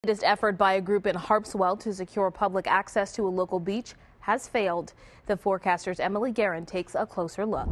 latest effort by a group in Harpswell to secure public access to a local beach has failed. The forecaster's Emily Guerin takes a closer look.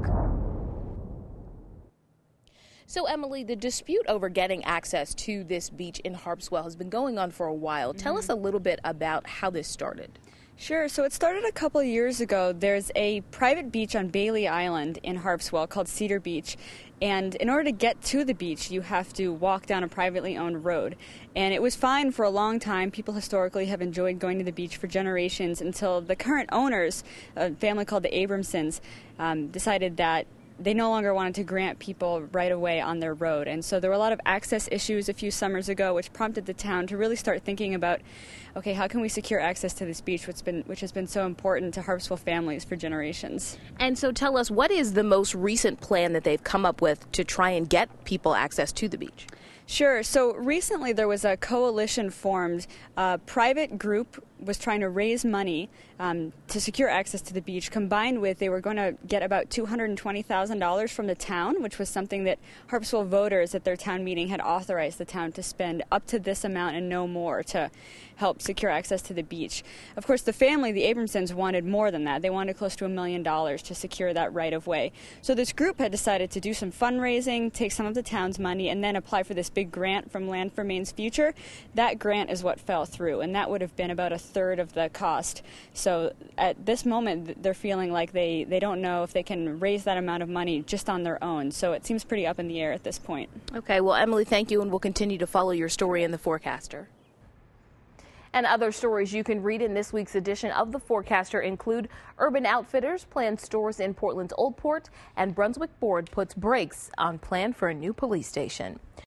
So, Emily, the dispute over getting access to this beach in Harpswell has been going on for a while. Tell us a little bit about how this started. Sure. So it started a couple years ago. There's a private beach on Bailey Island in Harpswell called Cedar Beach. And in order to get to the beach, you have to walk down a privately owned road. And it was fine for a long time. People historically have enjoyed going to the beach for generations until the current owners, a family called the Abramsons, decided that they no longer wanted to grant people right away on their road. And so there were a lot of access issues a few summers ago, which prompted the town to really start thinking about, okay, how can we secure access to this beach, which has been so important to Harpswell families for generations. And so tell us, what is the most recent plan that they've come up with to try and get people access to the beach? Sure. So recently there was a coalition formed. A private group was trying to raise money to secure access to the beach, combined with they were going to get about $220,000 from the town, which was something that Harpswell voters at their town meeting had authorized the town to spend up to this amount and no more to help secure access to the beach. Of course, the family, the Abramsons, wanted more than that. They wanted close to $1 million to secure that right of way. So this group had decided to do some fundraising, take some of the town's money, and then apply for this big grant from Land for Maine's Future. That grant is what fell through, and that would have been about a third of the cost. So at this moment, they're feeling like they don't know if they can raise that amount of money just on their own. So it seems pretty up in the air at this point. Okay, well, Emily, thank you, and we'll continue to follow your story in the Forecaster. And other stories you can read in this week's edition of The Forecaster include Urban Outfitters plans stores in Portland's Old Port, and Brunswick Board puts brakes on plan for a new police station.